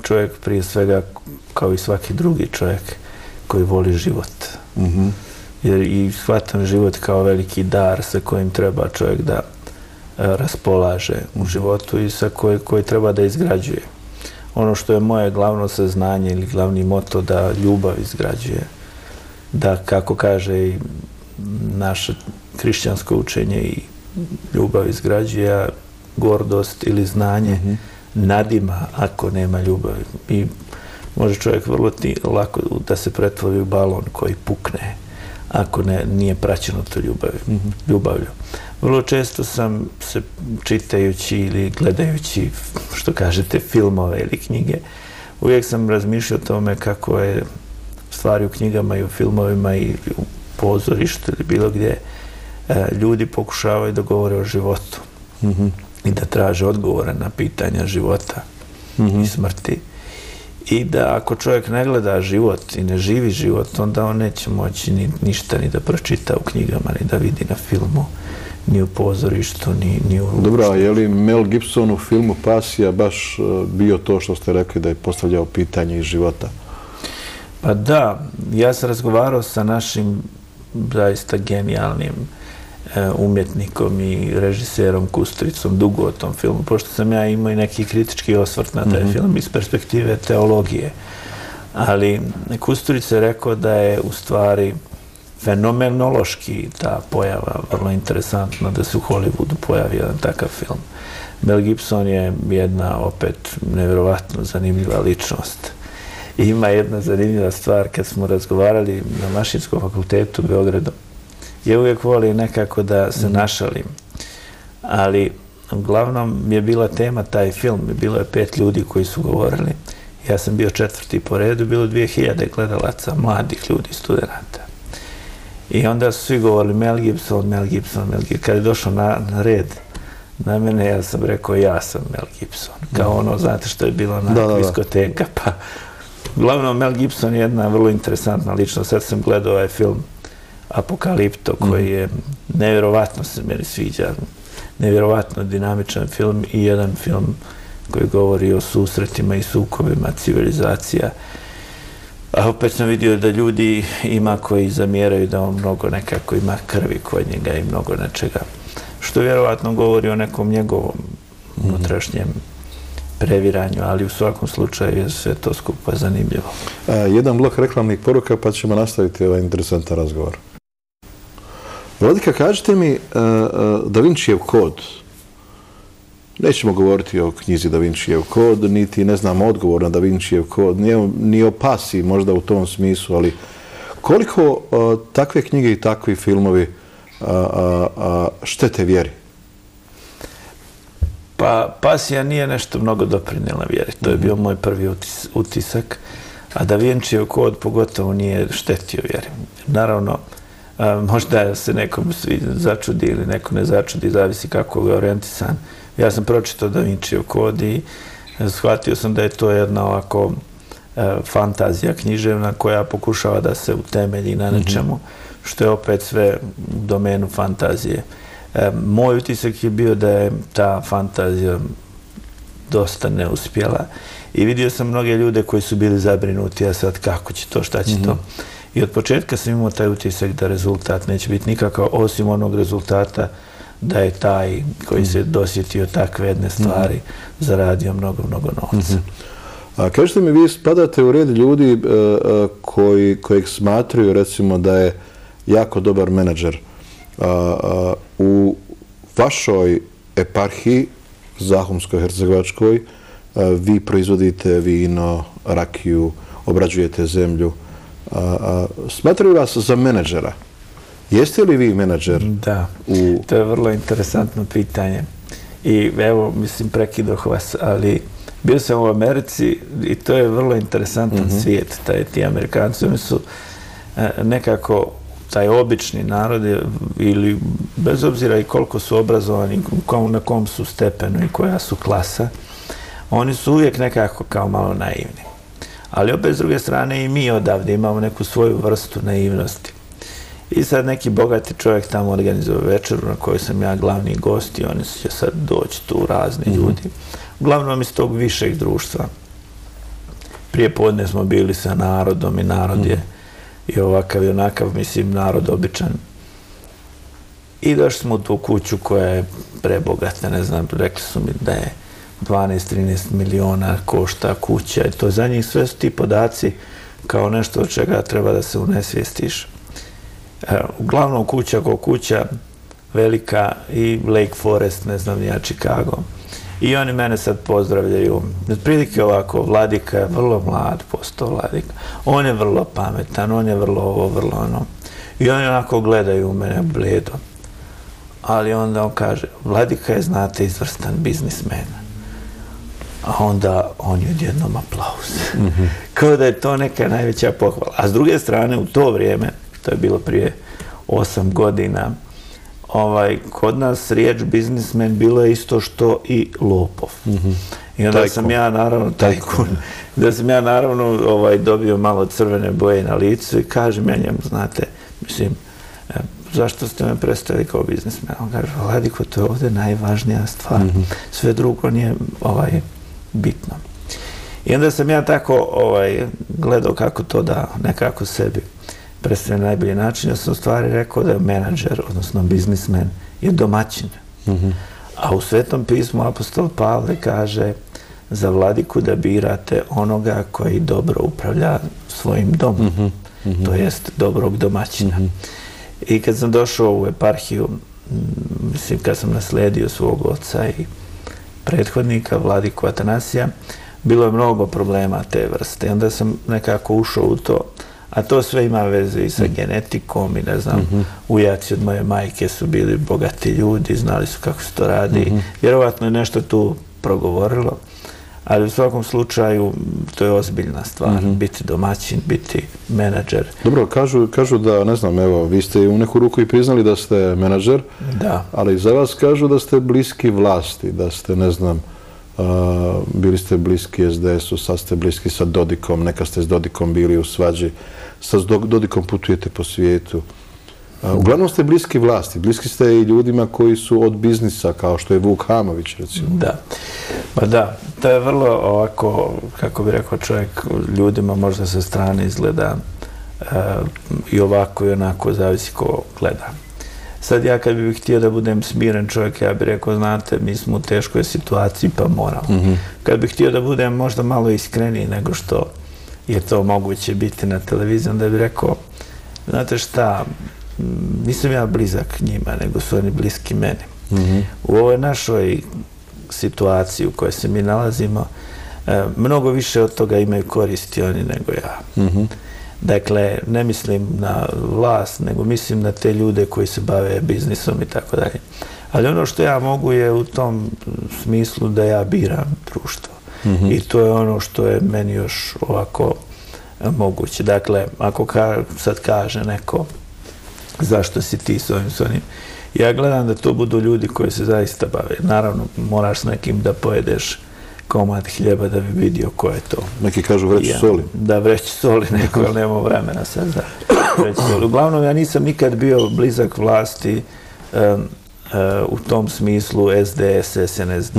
čovjek prije svega, kao i svaki drugi čovjek, koji voli život. Jer i shvatam život kao veliki dar sa kojim treba čovjek da raspolaže u životu i sa koji treba da izgrađuje. Ono što je moje glavno saznanje ili glavni moto, da ljubav izgrađuje. Da, kako kaže i naše hrišćansko učenje, i ljubav izgrađuje, a gordost ili znanje nadima ako nema ljubavi. I može čovjek vrlo lako da se pretvori u balon koji pukne ako nije praćeno to ljubavlju. Vrlo često sam se, čitajući ili gledajući, što kažete, filmove ili knjige, uvijek sam razmišljao o tome kako je stvari u knjigama i u filmovima i u pozorištu ili bilo gdje ljudi pokušavaju da govore o životu i da traže odgovore na pitanja života i smrti. I da ako čovjek ne gleda život i ne živi život, onda on neće moći ništa ni da pročita u knjigama, ni da vidi na filmu, ni u pozorištu, ni u... Dobro, a je li Mel Gibson u filmu Pasija baš bio to što ste rekli, da je postavljao pitanje iz života? Pa da, ja sam razgovarao sa našim zaista genijalnim umjetnikom i režiserom Kusturicom dugo o tom filmu, pošto sam ja imao i neki kritički osvrt na taj film iz perspektive teologije. Ali Kusturica je rekao da je u stvari fenomenološki ta pojava vrlo interesantna, da se u Hollywoodu pojavi jedan takav film. Mel Gibson je jedna opet nevjerovatno zanimljiva ličnost. I ima jedna zanimljiva stvar, kad smo razgovarali na Mašinskom fakultetu u Beogradu, ja uvijek volim nekako da se našalim, ali uglavnom je bila tema taj film, bilo je 5 ljudi koji su govorili, ja sam bio 4. po redu, bilo 2000 gledalaca, mladih ljudi, studenata. I onda su svi govorili Mel Gibson, Mel Gibson, Mel Gibson. Kad je došao na red na mene, ja sam rekao ja sam Mel Gibson. Kao ono, znate što je bilo na diskoteka, pa uglavnom Mel Gibson je jedna vrlo interesantna ličnost. Sad sam gledao ovaj film Apokalipto, koji je nevjerovatno se meni sviđa, nevjerovatno dinamičan film i jedan film koji govori o susretima i sukobima civilizacija. A opet sam vidio da ljudi ima koji zamjeraju da on mnogo nekako ima krvi kod njega i mnogo nečega. Što vjerovatno govori o nekom njegovom unutrašnjem previranju, ali u svakom slučaju je sve to skupa zanimljivo. Jedan blok reklamnih poruka pa ćemo nastaviti ovaj interesantan razgovor. Vladika, kažite mi, Da Vincijev kod, nećemo govoriti o knjizi Da Vincijev kod, niti ne znam odgovor na Da Vincijev kod, ni o pasiji možda u tom smislu, ali koliko takve knjige i takvi filmovi štete vjeri? Pa pasija nije nešto mnogo doprinijela vjeri, to je bio moj prvi utisak, a Da Vincijev kod pogotovo nije štetio vjeri. Naravno, možda se nekom začudi ili neko ne začudi, zavisi kako je orijentisan. Ja sam pročitao Da Vincijev kod i shvatio sam da je to jedna ovako fantazija književna koja pokušava da se utemelji na nečemu, što je opet sve u domenu fantazije. Moj utisak je bio da je ta fantazija dosta neuspjela i vidio sam mnoge ljude koji su bili zabrinuti, a sad kako će to, šta će to. I od početka sam imao taj utisak da rezultat neće biti nikakav, osim onog rezultata da je taj koji se dosjetio takve jedne stvari zaradio mnogo, mnogo novca. Kažete mi, vi spadate u red ljudi kojeg smatraju, recimo, da je jako dobar menadžer. U vašoj eparhiji, Zahumsko-hercegovačkoj, vi proizvodite vino, rakiju, obrađujete zemlju. Smatraju vas za menadžera. Jeste li vi menadžer? Da, to je vrlo interesantno pitanje. I evo, mislim, prekidoh vas, ali bio sam u Americi i to je vrlo interesantan svijet. Ti Amerikanci, oni su nekako, taj obični narod, ili bez obzira i koliko su obrazovani, na kom su stepenu i koja su klasa, oni su uvijek nekako kao malo naivni. Ali opet s druge strane i mi odavde imamo neku svoju vrstu naivnosti. I sad neki bogati čovjek tamo organizuje večeru na kojoj sam ja glavni gost i oni će sad doći tu razni ljudi. Uglavnom iz tog višeg društva. prije podne smo bili sa narodom i narod je i ovakav i onakav, mislim, narod običan. I došli smo u tu kuću koja je prebogata, ne znam, rekli su mi da je 12-13 miliona košta kuća i to za njih sve su ti podaci kao nešto od čega treba da se unesvijestiš. Uglavnom kuća ko kuća, velika i Lake Forest, ne znam, ja Chicago. I oni mene sad pozdravljaju. Otprilike ovako, Vladika je vrlo mlad postao Vladika. On je vrlo pametan, on je vrlo ovo, vrlo ono. I oni onako gledaju u mene bledo. Ali onda on kaže, Vladika je, znate, izvrstan biznismen. A onda on je odjednom aplauz. Kao da je to neka najveća pohvala. A s druge strane, u to vrijeme, to je bilo prije 8 godina, kod nas riječ biznismen bilo je isto što i lopov. I onda sam ja naravno tajkun. Da sam ja naravno dobio malo crvene boje na licu i kažem ja njemu, znate, mislim, zašto ste me predstavili kao biznismen? On kaže, Vladiko, to je ovdje najvažnija stvar. Sve drugo nije bitno. I onda sam ja tako gledao kako to da nekako sebi predstavlja na najbolji način. Ja sam u stvari rekao da je menadžer, odnosno biznismen, je domaćin. A u Svetom pismu apostol Pavle kaže za Vladiku da birate onoga koji dobro upravlja svojim domom. To jest dobrog domaćina. I kad sam došao u eparhiju, mislim, kad sam naslijedio svog oca i prethodnika, Vladiku Atanasija, bilo je mnogo problema te vrste. Onda sam nekako ušao u to, a to sve ima veze i sa genetikom i ne znam, ujaci od moje majke su bili bogati ljudi, znali su kako se to radi. Vjerovatno je nešto tu progovorilo, ali u svakom slučaju to je ozbiljna stvar, biti domaćin, biti menadžer. Dobro, kažu da, ne znam, evo, vi ste u neku ruku i priznali da ste menadžer, ali za vas kažu da ste bliski vlasti, da ste, ne znam, bili ste bliski SDS-u, sad ste bliski sa Dodikom, neka ste s Dodikom bili u svađi, sad s Dodikom putujete po svijetu. Uglavnom ste bliski vlasti, bliski ste i ljudima koji su od biznisa, kao što je Vuk Hamović, recimo. Da, pa da, to je vrlo ovako, kako bi rekao čovjek, ljudima možda sa strane izgleda i ovako i onako, zavisi ko gleda. Sad ja kad bih htio da budem smiren čovjek, ja bih rekao, znate, mi smo u teškoj situaciji pa moramo. Kad bih htio da budem možda malo iskreniji nego što je to moguće biti na televiziji, onda bih rekao, znate šta, nisam ja blizak njima, nego su oni bliski meni. U ovoj našoj situaciji u kojoj se mi nalazimo, mnogo više od toga imaju koristi oni nego ja. Dakle, ne mislim na vlast, nego mislim na te ljude koji se bave biznisom i tako dalje. Ali ono što ja mogu je u tom smislu da ja biram društvo. I to je ono što je meni još ovako moguće. Dakle, ako sad kaže neko zašto si ti s ovim, ja gledam da to budu ljudi koji se zaista bave. Naravno, moraš s nekim da pojedeš komad hljeba da bi vidio ko je to. Neki kažu vreću soli. Da, vreću soli neko, ali nemamo vremena sad za vreću soli. Uglavnom, ja nisam nikad bio blizak vlasti u tom smislu SDS, SNSD.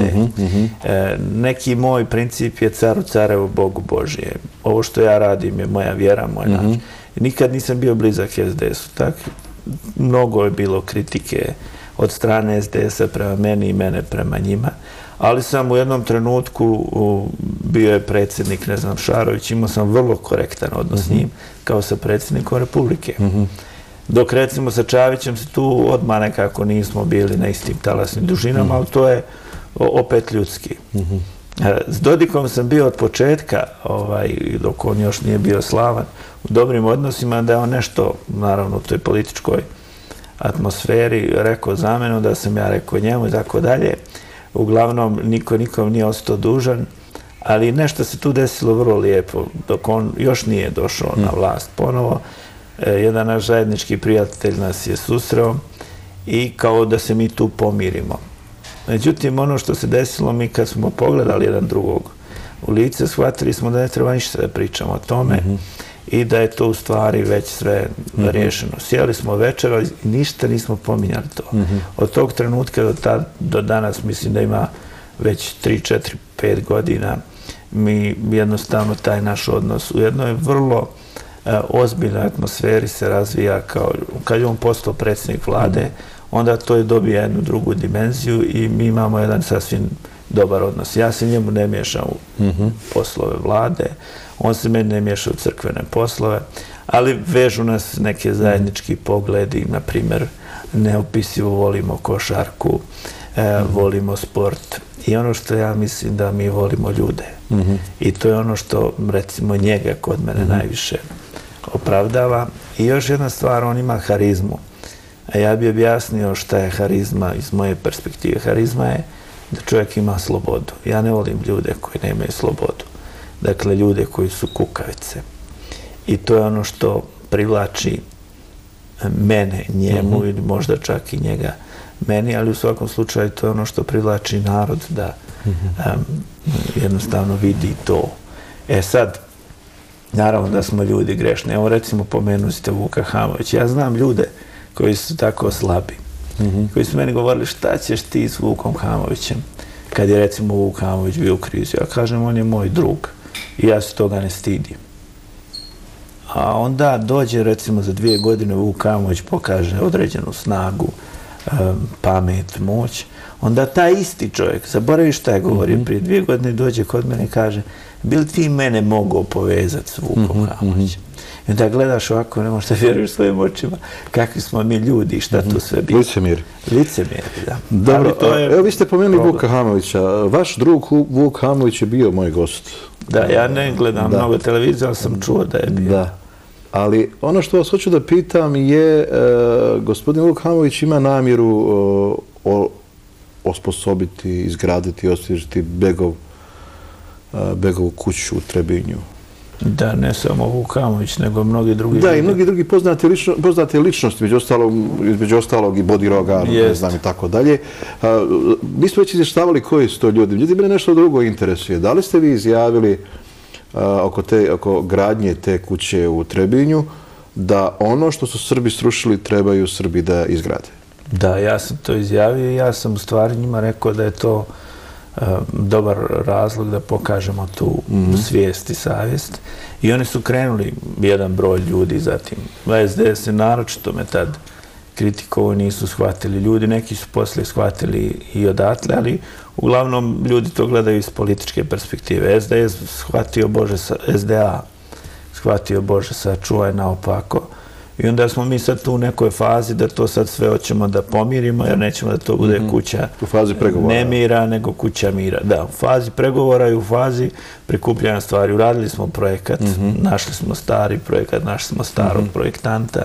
Neki moj princip je caru carevo, Bogu Božije. Ovo što ja radim je moja vjera, moj način. Nikad nisam bio blizak SDS-u. Tako, mnogo je bilo kritike od strane SDS-a prema meni i mene prema njima. Ali sam u jednom trenutku, bio je predsjednik, ne znam, Šarović, imao sam vrlo korektan odnos s njim, kao sa predsjednikom Republike. Dok recimo sa Čavićem se tu odmah nekako nismo bili na istim talasnim dužinama, ali to je opet ljudski. S Dodikom sam bio od početka, dok on još nije bio slavan, u dobrim odnosima, da je on nešto, naravno, u toj političkoj atmosferi rekao za mene, da sam ja rekao njemu i tako dalje. Uglavnom, niko nikom nije ostao dužan, ali nešto se tu desilo vrlo lijepo, dok on još nije došao na vlast ponovo. Jedan naš zajednički prijatelj nas je susreo i kao da se mi tu pomirimo. Međutim, ono što se desilo, mi kad smo pogledali jedan drugog u lice, shvatili smo da ne treba ništa da pričamo o tome i da je to u stvari već sve riješeno. Sjeli smo večera i ništa nismo pominjali to. Od tog trenutka do danas, mislim da ima već 3, 4, 5 godina, mi jednostavno taj naš odnos u jednoj vrlo ozbiljnoj atmosferi se razvija kao, kad je on postao predsjednik vlade, onda to je dobije jednu drugu dimenziju i mi imamo jedan sasvim dobar odnos. Ja se njemu ne miješam u poslove vlade, on se meni ne miješa u crkvene poslove, ali vežu nas neke zajednički pogledi, na primjer, neopisivo volimo košarku, volimo sport i ono što ja mislim da mi volimo ljude. I to je ono što, recimo, njega kod mene najviše opravdava. I još jedna stvar, on ima harizmu. A ja bih objasnio šta je harizma iz moje perspektive. Harizma je da čovjek ima slobodu. Ja ne volim ljude koji nemaju slobodu. Dakle, ljude koji su kukavice. I to je ono što privlači mene, njemu ili možda čak i njega meni, ali u svakom slučaju to je ono što privlači narod da jednostavno vidi to. E sad, naravno da smo ljudi grešni. Evo recimo pomenuli ste Vuka Hamovića. Ja znam ljude koji su tako slabi, koji su meni govorili šta ćeš ti s Vukom Hamovićem kad je recimo Vuk Hamović bio u krizi. Ja kažem, on je moj drug i ja se toga ne stidim. A onda dođe recimo za 2 godine Vuk Hamović pokaže određenu snagu, pamet, moć, onda taj isti čovjek, zaboravi šta je govorio prije 2 godine, dođe kod mene i kaže, bi li ti mene mogao povezati s Vukom Hamovićem? I onda gledaš ovako, ne možeš da vjeruješ svojim očima kakvi smo mi ljudi i šta tu sve bilo. Licemiri. Licemiri, da. Dobro, evo vi ste pomenuli Vuka Hamovića. Vaš drug Vuk Hamović je bio moj gost. Da, ja ne gledam mnogo televizije, ali sam čuo da je bio. Da. Ali ono što vas hoću da pitam je, gospodin Vuk Hamović ima namjeru osposobiti, izgraditi, osvježiti Begovu kuću u Trebinju. Da, ne samo Vuk Hamović, nego mnogi drugi. Da, i mnogi drugi poznate ličnosti, između ostalog i Bodiroga, ne znam i tako dalje. Mi smo već izvještavali koji su to ljudi. Ljudi, mene nešto drugo interesuje. Da li ste vi izjavili oko gradnje te kuće u Trebinju da ono što su Srbi srušili trebaju Srbi da izgrade? Da, ja sam to izjavio i ja sam u stvari njima rekao da je to dobar razlog da pokažemo tu svijest i savjest. I oni su krenuli, jedan broj ljudi, zatim SDS je naročito me tad kritikovao, nisu shvatili ljudi, neki su poslije shvatili i odatle, ali uglavnom ljudi to gledaju iz političke perspektive. SDS shvatio SDA shvatio Bože sačuvaj naopako. I onda smo mi sad tu u nekoj fazi da to sad sve hoćemo da pomirimo, jer nećemo da to bude kuća nemira, nego kuća mira. Da, u fazi pregovora i u fazi prikupljanja stvari. Uradili smo projekat, našli smo stari projekat, našli smo starog projektanta,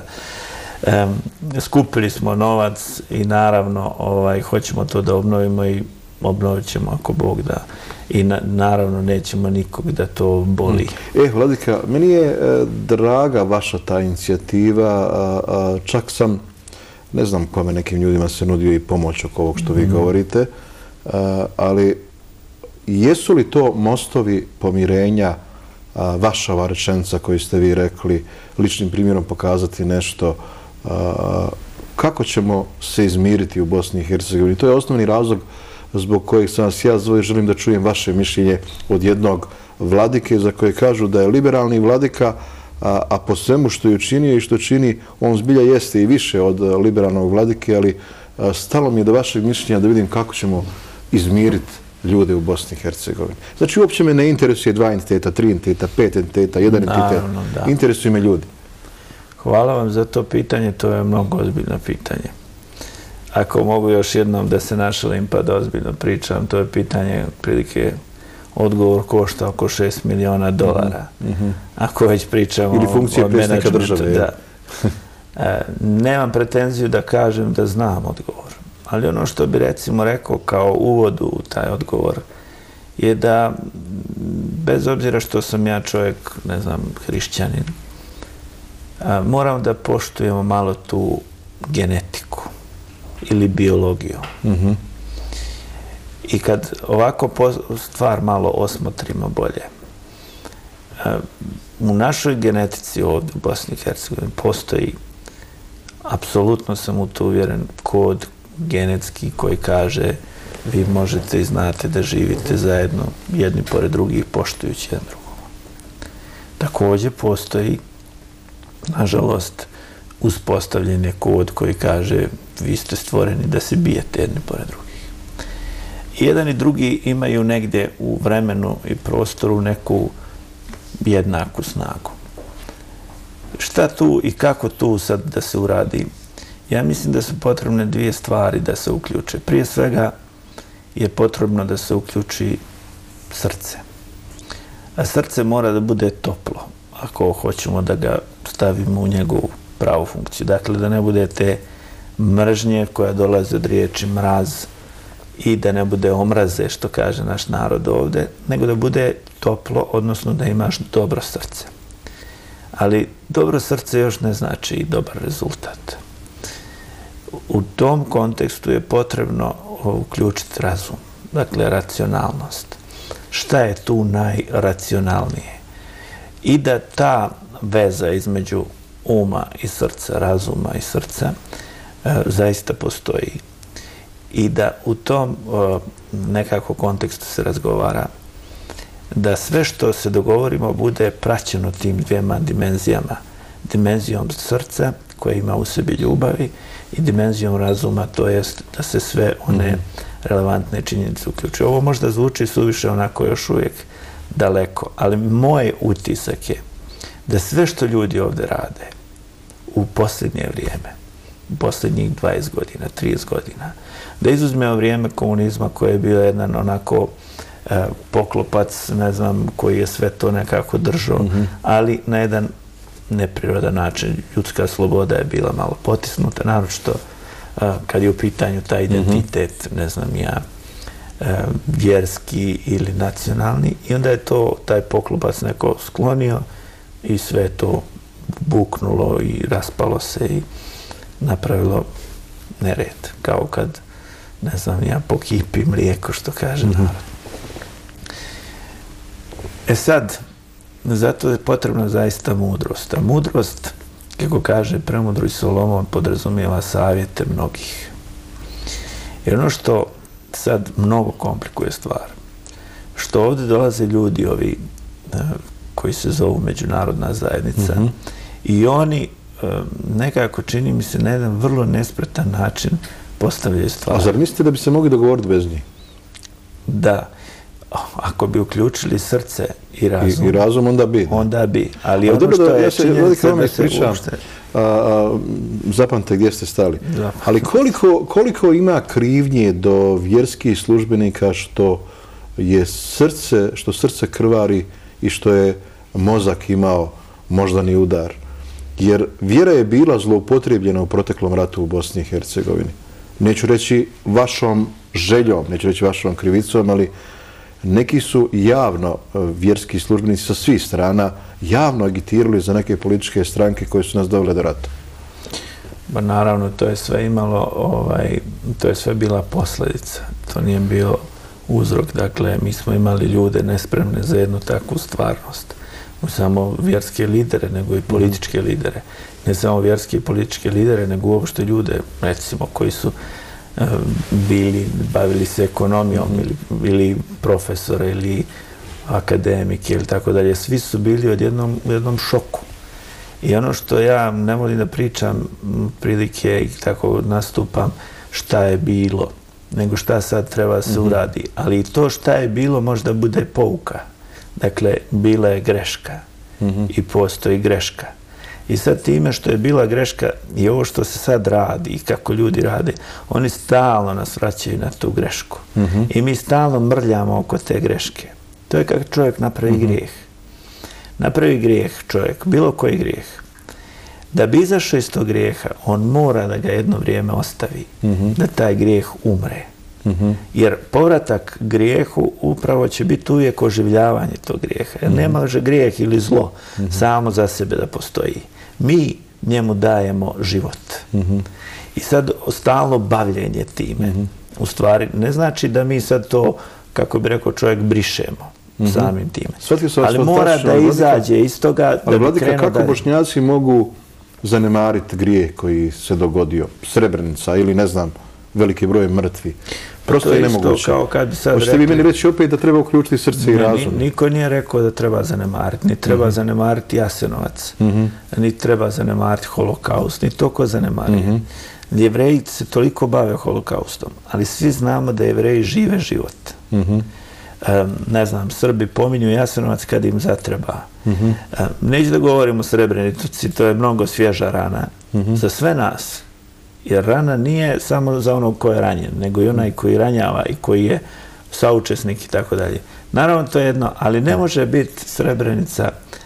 skupili smo novac i naravno hoćemo to da obnovimo i obnovit ćemo ako Bog da. I naravno nećemo nikog da to boli. Vladika, meni je draga vaša ta inicijativa, čak sam, ne znam kome, nekim ljudima se nudio i pomoć oko ovog što vi govorite, ali jesu li to mostovi pomirenja, vaša ova rečenica koju ste vi rekli, ličnim primjerom pokazati nešto, kako ćemo se izmiriti u Bosni i Hercegovini? To je osnovni razlog zbog kojeg sam vas ja zvao i želim da čujem vaše mišljenje od jednog vladike za koje kažu da je liberalni vladika, a po svemu što je učinio i što čini, on zbilja jeste i više od liberalnog vladike, ali stalo mi je do vašeg mišljenja da vidim kako ćemo izmiriti ljude u Bosni i Hercegovini. Znači, uopće me ne interesuje 2 entiteta, 3 entiteta, 5 entiteta, 1 entitet. Interesuju me ljudi. Hvala vam za to pitanje, to je mnogo ozbiljno pitanje. Ako mogu još jednom da se našalim pa da ozbiljno pričam, to je pitanje, prilike, odgovor košta oko $6 miliona. Ako već pričamo ili funkcije predsjednika države. Nemam pretenziju da kažem da znam odgovor. Ali ono što bi recimo rekao kao uvod u taj odgovor je da bez obzira što sam ja čovjek, ne znam, hrišćanin, moram da poštujemo malo tu genetiku ili biologiju. I kad ovako stvar malo osmotrimo bolje, u našoj genetici ovdje u Bosni i Hercegovini postoji, apsolutno sam u to uvjeren, kod genetski koji kaže vi možete i znate da živite zajedno, jedni pored drugih, poštujući jedan drugog. Također postoji, nažalost, uspostavljen je kod koji kaže vi ste stvoreni da se bijete jedni pored drugih. I jedan i drugi imaju negdje u vremenu i prostoru neku jednaku snagu. Šta tu i kako tu sad da se uradi? Ja mislim da su potrebne dvije stvari da se uključe. Prije svega je potrebno da se uključi srce. A srce mora da bude toplo, ako hoćemo da ga stavimo u njegovu pravu funkciju. Dakle, da ne bude te mržnje koja dolazi od riječi mraz i da ne bude omraze, što kaže naš narod ovdje, nego da bude toplo, odnosno da imaš dobro srce. Ali dobro srce još ne znači i dobar rezultat. U tom kontekstu je potrebno uključiti razum, dakle racionalnost. Šta je tu najracionalnije? I da ta veza između uma i srca, razuma i srca, zaista postoji. I da u tom nekako kontekstu se razgovara, da sve što se dogovorimo bude praćeno tim dvijema dimenzijama. Dimenzijom srca, koja ima u sebi ljubavi, i dimenzijom razuma, to jest da se sve one relevantne činjenice uključuju. Ovo možda zvuči suviše onako još uvijek daleko, ali moj utisak je da sve što ljudi ovdje rade u posljednje vrijeme, u posljednjih 20 godina, 30 godina, da izuzmemo vrijeme komunizma koje je bio jedan onako poklopac, ne znam, koji je sve to nekako držao, ali na jedan neprirodan način. Ljudska sloboda je bila malo potisnuta, naročito kad je u pitanju taj identitet, ne znam ja, vjerski ili nacionalni, i onda je to taj poklopac neko sklonio i sve to buknulo i raspalo se i napravilo nered, kao kad, ne znam ja, pokipi mlijeko, što kaže narod. E sad, zato je potrebna zaista mudrost. A mudrost, kako kaže premudri Solomon, podrazumijeva savjete mnogih. Jer ono što sad mnogo komplikuje stvar, što ovdje dolaze ljudi ovi koji se zovu međunarodna zajednica i oni nekako, čini mi se, na jedan vrlo nespretan način postavljaju stvari. A zar mislite da bi se mogli dogovoriti bez njih? Da. Ako bi uključili srce i razum. I razum onda bi. Onda bi. Ali ono što je činjenica da se uopšte... Zapamte gdje ste stali. Ali koliko ima krivnje do vjerskih službenika što srce krvari i što je mozak imao moždani udar? Jer vjera je bila zloupotrijebljena u proteklom ratu u Bosni i Hercegovini. Neću reći vašom željom, neću reći vašom krivicom, ali neki su javno, vjerski službenici sa svih strana, javno agitirali za neke političke stranke koje su nas dovele do rata. Ba naravno, to je sve imalo, to je sve bila posljedica. To nije bio uzrok. Dakle, mi smo imali ljude nespremne za jednu takvu stvarnost. Samo vjerske lidere, nego i političke lidere. Ne samo vjerske i političke lidere, nego uopšte ljude, recimo, koji su bavili se ekonomijom ili profesore ili akademike ili tako dalje. Svi su bili u jednom šoku. I ono što ja ne volim da pričam prilike i tako nastupam šta je bilo, nego šta sad treba da se uradi. Ali i to šta je bilo možda bude pouka. Dakle, bila je greška i postoji greška. I sad time što je bila greška i ovo što se sad radi i kako ljudi rade, oni stalno nas vraćaju na tu grešku. I mi stalno mrljamo oko te greške. To je kako čovjek napravi grijeh. Napravi grijeh čovjek, bilo koji grijeh. Da bi izašao iz tog grijeha, on mora da ga jedno vrijeme ostavi, da taj grijeh umre. Jer povratak grijehu upravo će biti uvijek oživljavanje tog grijeha. Jer ne može grijeh ili zlo samo za sebe da postoji. Mi njemu dajemo život. I sad stalno bavljenje time, u stvari, ne znači da mi sad to, kako bi rekao čovjek, brišemo samim time. Ali mora da izađe iz toga da bi krenuo dalje. Kako Bošnjaci mogu zanemariti grijeh koji se dogodio? Srebrenica ili ne znam, veliki broj mrtvi. Prosto je nemoguće. Kao kad bi sad hoćete vi meni reći opet da treba uključiti srce i razum? Niko nije rekao da treba zanemariti. Ni treba zanemariti Jasenovac. Ni treba zanemariti holokaust. Ni toko zanemariti. Jevreji se toliko bave holokaustom, ali svi znamo da Jevreji žive život. Ne znam, Srbi pominju Jasenovac kad im zatreba. Neću da govorim o Srebrenici, to je mnogo svježa rana za sve nas. Jer rana nije samo za onog ko je ranjen, nego i onaj koji ranjava i koji je saučesnik i tako dalje. Naravno, to je jedno, ali ne može biti Srebrenica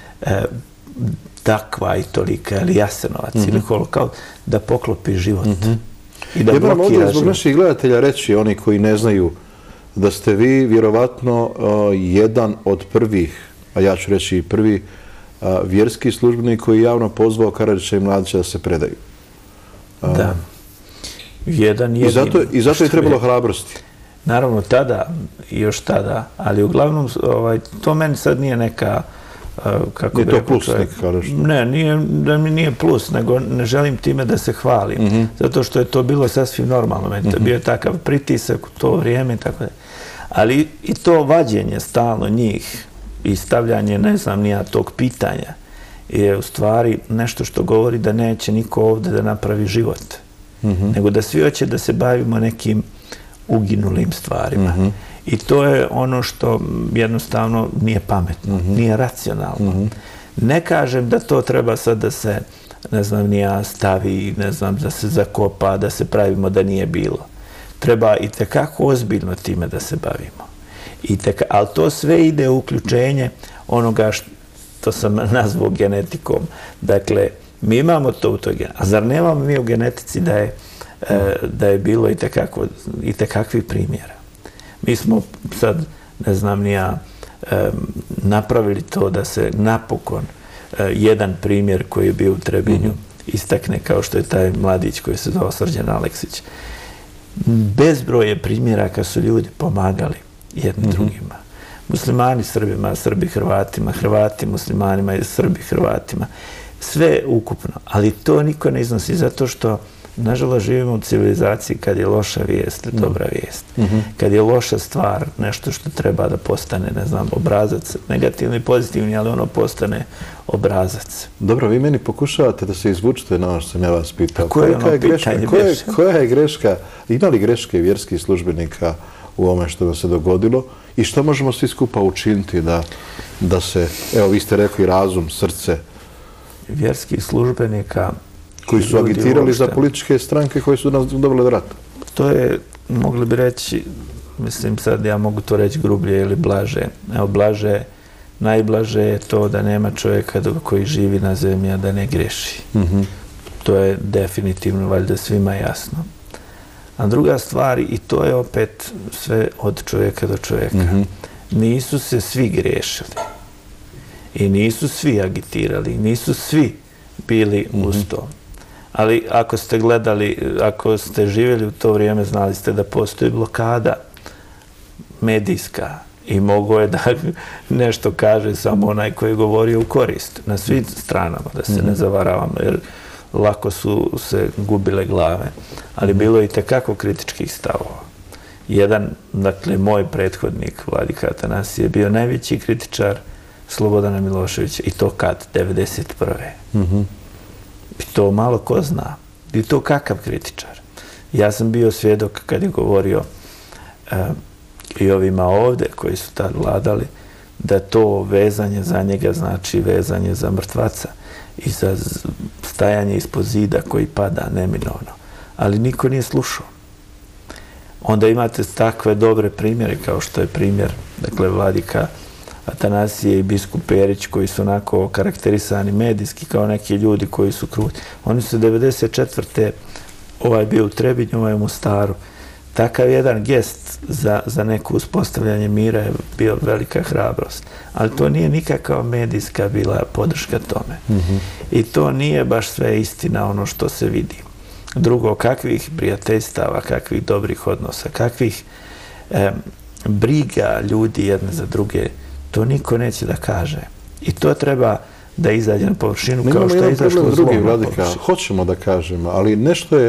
takva i tolika, ili Jasenovac, ili holokaust, da poklopi život. I da moram ovdje blokira zbog život. naših gledatelja reći, oni koji ne znaju, da ste vi vjerovatno jedan od prvih, a ja ću reći i prvi, vjerski službenik koji je javno pozvao Karadžića i Mladića da se predaju. Da. Jedan I zato je trebalo hrabrosti. Naravno, tada, i još tada, ali uglavnom, to meni sad nije neka, kako Nije bi to rekao plus čovjek. nekako, nešto? Ne, da mi nije plus, nego ne želim time da se hvalim. Zato što je to bilo sasvim normalno. Bio je takav pritisak u to vrijeme i tako da. Ali i to vađenje stalno njih i stavljanje, ne znam, nija tog pitanja je u stvari nešto što govori da neće niko ovdje da napravi život. Nego da svi hoće da se bavimo nekim uginulim stvarima. I to je ono što jednostavno nije pametno, nije racionalno. Ne kažem da to treba sad da se, ne znam, nija stavi, ne znam, da se zakopa, da se pravimo da nije bilo. Treba i tekako ozbiljno time da se bavimo. Ali to sve ide u uključenje onoga što sam nazvao genetikom. Dakle, mi imamo to u toj genetici. A zar nemamo mi u genetici da je bilo i tekakvih primjera? Mi smo sad, ne znam ni ja, napravili to da se napokon jedan primjer koji je bio u Trebinju istakne, kao što je taj mladić koji se zvao Srđan Aleksić. Bezbroj je primjera kad su ljudi pomagali jednim drugima. Muslimani Srbima, Srbi Hrvatima, Hrvati muslimanima i Srbi Hrvatima. Sve ukupno. Ali to niko ne iznosi zato što, nažalost, živimo u civilizaciji kad je loša vijest, dobra vijest. Kad je loša stvar, nešto što treba da postane, ne znam, obrazac, negativni, pozitivni, ali ono postane obrazac. Dobro, vi meni pokušavate da se izvučete na ono što sam ja vas pitao. Koje je ono pitanje? Koja je greška, ima li greške vjerskih službenika u ovome što nam se dogodilo i što možemo svi skupa učiniti da se, evo vi ste rekli razum, srce. Vjerskih službenika koji su agitirali za političke stranke koje su nas dovele do rata. To je, mogli bi reći, mislim sad ja mogu to reći grublje ili blaže. Evo, blaže, najblaže je to da nema čovjeka koji živi na zemlji, a da ne greši. To je definitivno, valjda, svima jasno. A druga stvar, i to je opet sve od čovjeka do čovjeka. Nisu se svi griješili. I nisu svi agitirali. Nisu svi bili uz to. Ali ako ste gledali, ako ste živjeli u to vrijeme, znali ste da postoji blokada medijska i mogo je da nešto kaže samo onaj koji je govorio u korist. Na svim stranama, da se ne zavaravamo, jer lako su se gubile glave. Ali bilo je i tekako kritičkih stavova. Jedan, dakle, moj prethodnik, Vladika Atanasije, je bio najveći kritičar Slobodana Miloševića. I to kad? 1991. I to malo ko zna. I to kakav kritičar. Ja sam bio svjedok kad je govorio i ovima ovdje koji su tad vladali, da to vezanje za njega znači vezanje za mrtvaca i za stajanje ispod zida koji pada neminovno. Ali niko nije slušao. Onda imate takve dobre primjere kao što je primjer, dakle, Vladika Atanasije i biskup Perić, koji su onako karakterisani medijski kao neki ljudi koji su kruti. Oni su 1994. ovaj bio u Trebinju, ovaj u Mostaru. Takav jedan gest za neko uspostavljanje mira je bio velika hrabrost. Ali to nije nikakva medijska bila podrška tome. I to nije baš sve istina ono što se vidi. Drugo, kakvih prijateljstava, kakvih dobrih odnosa, kakvih briga ljudi jedne za druge, to niko neće da kaže. I to treba da izađe na površinu kao što je izašlo zlo na površinu. Hoćemo da kažemo, ali nešto je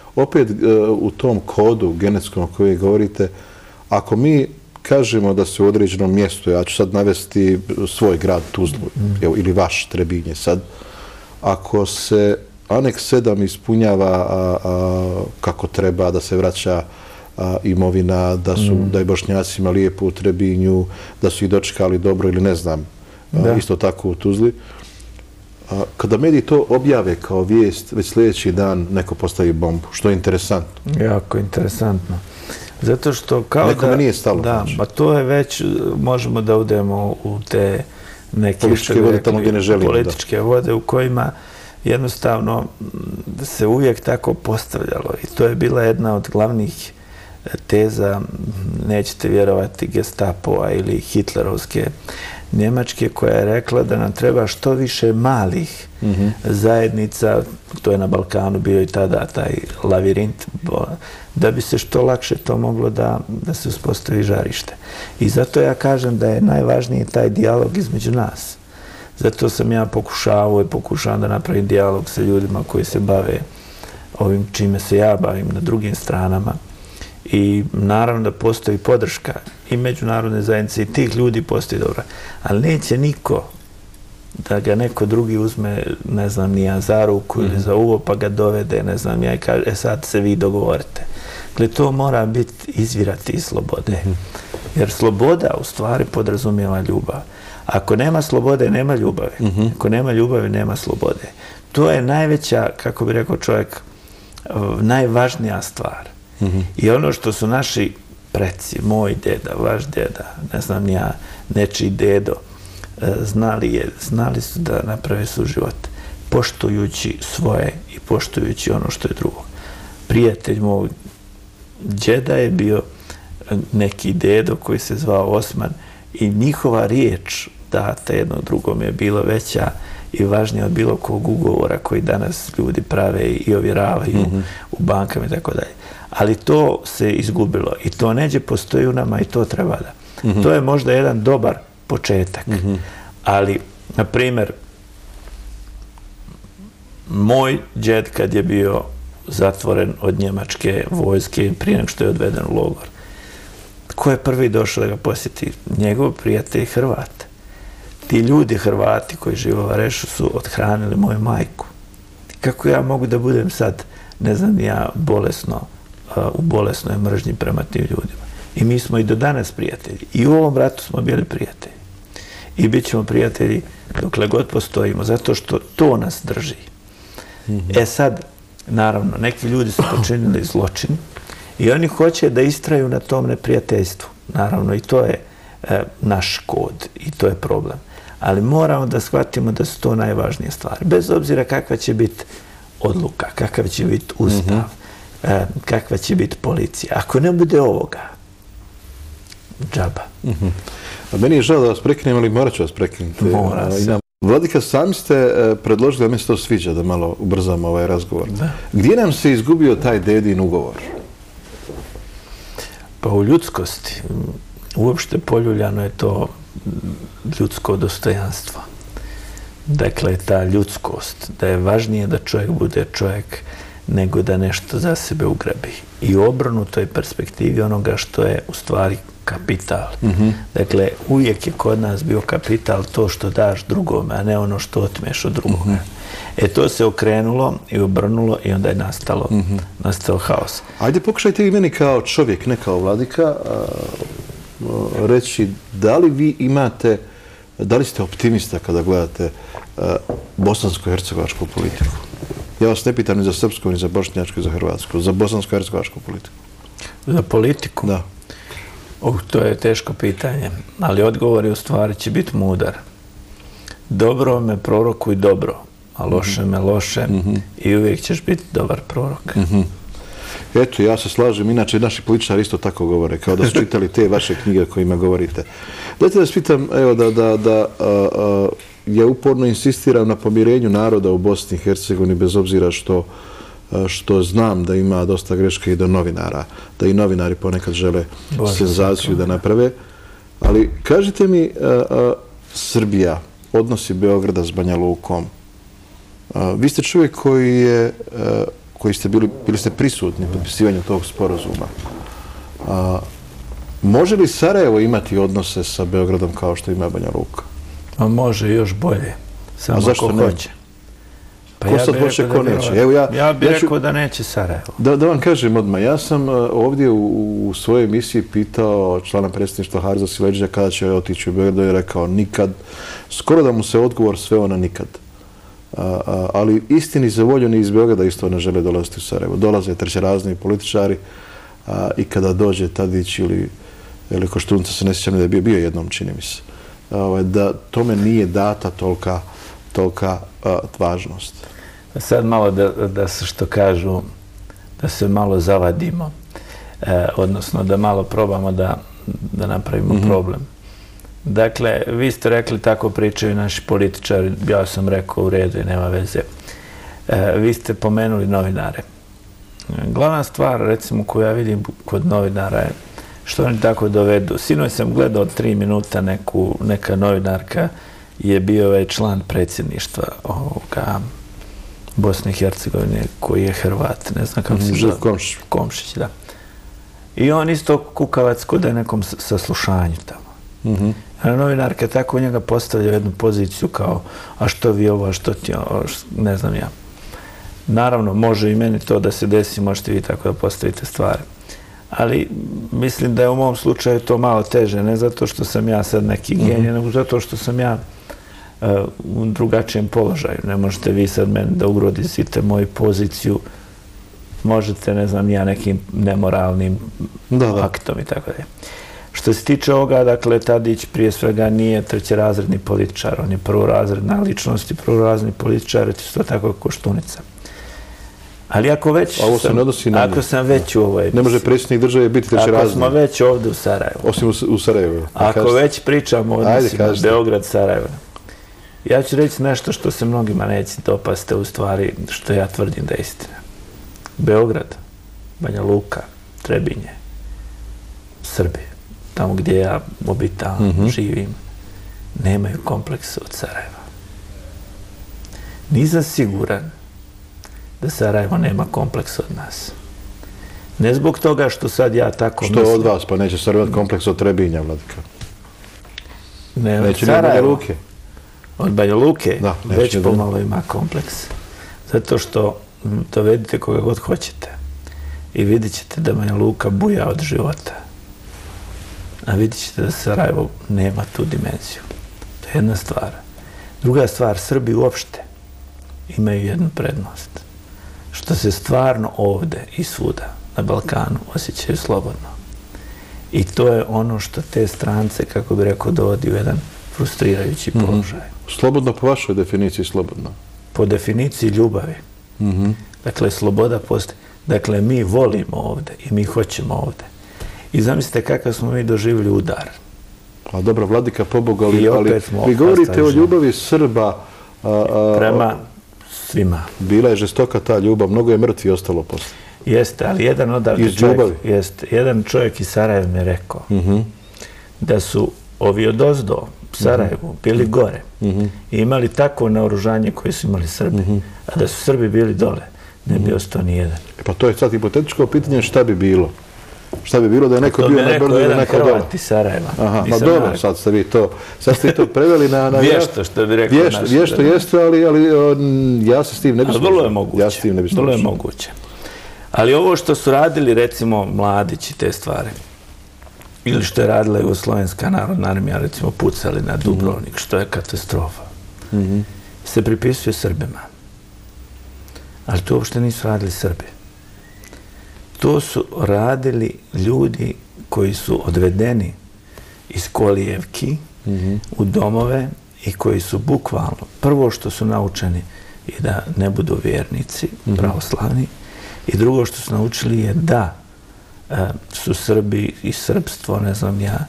opet u tom kodu genetskom o kojem govorite, ako mi kažemo da se u određenom mjestu, ja ću sad navesti svoj grad Tuzlu, ili vaš Trebinje sad, ako se Aneks 7 ispunjava kako treba, da se vraća imovina, da je Bošnjacima lijepo u Trebinju, da su ih dočekali dobro ili ne znam, isto tako u Tuzli. Kada mediji to objave kao vijest, već sljedeći dan neko postavi bombu, što je interesantno. Jako interesantno. Zato što kao nekome nije stalo. Da, pa to je već, možemo da udemo u te neke političke vode tamo gdje ne želimo. Političke vode u kojima jednostavno se uvijek tako postavljalo. I to je bila jedna od glavnih teza, nećete vjerovati, Gestapova ili Hitlerovske Njemačke, koja je rekla da nam treba što više malih zajednica, to je na Balkanu bio i tada taj lavirint, da bi se što lakše to moglo da se uspostavi žarište. I zato ja kažem da je najvažniji taj dijalog između nas. Zato sam ja pokušavam da napravim dijalog sa ljudima koji se bave ovim čime se ja bavim na drugim stranama. I naravno da postoji podrška i međunarodne zajednice i tih ljudi postoji dobra. Ali neće niko da ga neko drugi uzme, ne znam, nija za ruku ili za uvo, pa ga dovede, ne znam, ja i kaže, sad se vi dogovorite. Dakle, to mora biti izvirati iz slobode. Jer sloboda u stvari podrazumijeva ljubav. Ako nema slobode, nema ljubavi. Ako nema ljubavi, nema slobode. To je najveća, kako bi rekao čovjek, najvažnija stvar. I ono što su naši preci, moj deda, vaš deda, ne znam ja, nečiji dedo, znali su da naprave suživot, poštujući svoje i poštujući ono što je drugo. Prijatelj moj džeda je bio neki dedo koji se zvao Osman i njihova riječ data jednog drugom je bila veća i važnija od bilo kog ugovora koji danas ljudi prave i ovjeravaju u bankama i tako dalje. Ali to se izgubilo i to neđe postoji u nama i to treba da. To je možda jedan dobar početak. Ali, na primjer, moj džed kad je bio zatvoren od njemačke vojske prije nego što je odveden u logor, ko je prvi došao da ga posjeti? Njegov prijatelj Hrvat. Ti ljudi Hrvati koji žive u Varešu su othranili moju majku. Kako ja mogu da budem sad, ne znam ja, u bolesnoj mržnji prema tim ljudima? I mi smo i do danas prijatelji. I u ovom ratu smo bili prijatelji. I bit ćemo prijatelji dokle god postojimo, zato što to nas drži. E sad, naravno, neki ljudi su počinili zločin i oni hoće da istraju na tom neprijateljstvu. Naravno, i to je naš kod i to je problem. Ali moramo da shvatimo da su to najvažnije stvari. Bez obzira kakva će biti odluka, kakav će biti ustav, kakva će biti policija. Ako ne bude ovoga, džaba. A meni je žao da vas prekinem, ali morat ću vas prekinuti. Mora se. Vladika, sami ste predložili da mi se to sviđa, da malo ubrzamo ovaj razgovor. Gdje nam se izgubio taj dedin ugovor? Pa u ljudskosti. Uopšte poljuljano je to ljudsko dostojanstvo. Dakle, ta ljudskost, da je važnije da čovjek bude čovjek nego da nešto za sebe ugrabi. I u obrnutoj perspektivi onoga što je u stvari kapital. Dakle, uvijek je kod nas bio kapital to što daš drugome, a ne ono što otmeš od drugoga. E to se okrenulo i obrnulo i onda je nastao haos. Ajde, pokušajte vi meni kao čovjek, ne kao vladika, reći da li vi imate, da li ste optimista kada gledate bosansko-hercegovačku politiku? Ja vas ne pitam ni za srpsku, ni za bošnjačku, ni za hrvatsku, za bosansko-hercegovačku politiku. Za politiku? Da. To je teško pitanje, ali odgovor je u stvari će biti mudar. Dobro me prorokuj dobro, a loše me loše i uvijek ćeš biti dobar prorok. Eto, ja se slažem, inače naši političari isto tako govore, kao da su čitali te vaše knjige o kojima govorite. Dajte da vas pitam, evo, da ja uporno insistiram na pomirenju naroda u Bosni i Hercegovini, bez obzira što znam da ima dosta greške i do novinara, da i novinari ponekad žele senzaciju da naprave. Ali kažite mi, Srbija, odnosi Beograda s Banja Lukom, vi ste čovjek koji ste bili ste prisutni u potpisivanju tog sporazuma. Može li Sarajevo imati odnose sa Beogradom kao što ima Banja Luka? Može još bolje. Samo ko hoće. Ko sad hoće, ko neće? Ja bih rekao da neće Sarajevo. Da vam kažem odmah, ja sam ovdje u svojoj emisiji pitao člana predsjedništva Harza Sileđija kada će otići u Beograd i rekao nikad. Skoro da mu se odgovor sveo na nikad. Ali istini za volju ni iz Beograda isto ne žele dolaziti u Sarajevo. Dolaze trećerazni političari i kada dođe Tadić ili Koštunica, se ne sjećam da je bio jednom, čini mi se, da tome nije data tolika važnost. Sad malo da se što kažu, da se malo zavadimo, odnosno da malo probamo da napravimo problem. Dakle, vi ste rekli tako pričaju naši političari, ja sam rekao u redu i nema veze. Vi ste pomenuli novinare. Glavna stvar, recimo, koju ja vidim kod novinara je što oni tako dovedu. Sinoć sam gledao 3 minuta neka novinarka je bio član predsjedništva Bosne i Hercegovine, koji je Hrvat, ne znam kako se zove. Komšić, da. I on isto kukavac kod je nekom saslušanju tamo. A novinarka tako njega postavlja u jednu poziciju kao, a što vi ovo, a što ti ovo, ne znam ja. Naravno, može i meni to da se desi, možete vi tako da postavite stvari. Ali mislim da je u mom slučaju to malo teže, ne zato što sam ja sad neki genij, nego zato što sam ja u drugačijem položaju. Ne možete vi sad meni da ugrozite moju poziciju, možete, ne znam, ja nekim nemoralnim aktom i tako dalje. Što se tiče ovoga, dakle, Tadić prije svega nije trećerazredni političar, on je prvorazredna ličnost i prvorazredni političar, to tako je Koštunica. Ali ako već sam već u ovoj... Ne može predsjednik države biti trećerazredni. Ako smo već ovdje u Sarajevu. Osim u Sarajevu. Ako već pričamo o odnosima Beograd-Sarajevo. Ja ću reći nešto što se mnogima neće dopasti, u stvari što ja tvrdim da je istina. Beograd, Banja Luka, Trebinje, Srbi, tamo gdje ja obitavam, živim, nemaju kompleksa od Sarajeva. Nisam siguran da Sarajevo nema kompleks od nas. Ne zbog toga što sad ja tako mislim. Što od vas, pa neće Sarajevo imati kompleks od Trebinja, Vladika? Neće ni od Banja Luke. Od Banja Luke već pomalo ima kompleks. Zato što dovedite koga god hoćete i vidit ćete da Banja Luka buja od života. A vidit ćete da Sarajevo nema tu dimenziju. To je jedna stvar. Druga stvar, Srbi uopšte imaju jednu prednost. Što se stvarno ovde i svuda na Balkanu osjećaju slobodno. I to je ono što te strance, kako bi rekao, dovodi u jedan frustrirajući položaj. Slobodno po vašoj definiciji slobodno? Po definiciji ljubavi. Dakle, sloboda postoji. Dakle, mi volimo ovde i mi hoćemo ovde. I zamislite kakav smo mi doživjeli udar. A dobro, Vladika, poboga, ali vi govorite o ljubavi Srba prema svima. Bila je žestoka ta ljubav, mnogo je mrtvi ostalo posle. Jeste, ali jedan čovjek iz Sarajeva mi je rekao da su ovi odozdo u Sarajevu bili gore i imali takvo naoružanje koje su imali Srbi, a da su Srbi bili dole, ne bi ostao ni jedan. Pa to je sad hipotetičko pitanje šta bi bilo. Šta bi bilo da je neko bio na brdu ili neko dole? To bi rekao jedan Hrvat iz Sarajeva. Aha, pa dobro, sad ste to preveli na... Vješto, što bi rekao naš. Vješto jeste, ali ja se s tim ne bi složio. Vrlo je moguće. Ali ovo što su radili, recimo, Mladić i te stvari, ili što je radila Jugoslovenska narodna armija, recimo, pucali na Dubrovnik, što je katastrofa, se pripisuje Srbima. Ali to uopšte nisu radili Srbi. To su radili ljudi koji su odvedeni iz kolijevki u domove i koji su bukvalno, prvo što su naučeni i da ne budu vjernici, pravoslavni, i drugo što su naučili je da su Srbi i srpstvo, ne znam ja,